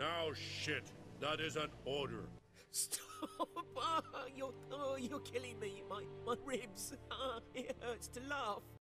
Now shit. That is an order. Stop! You're killing me. My ribs. It hurts to laugh.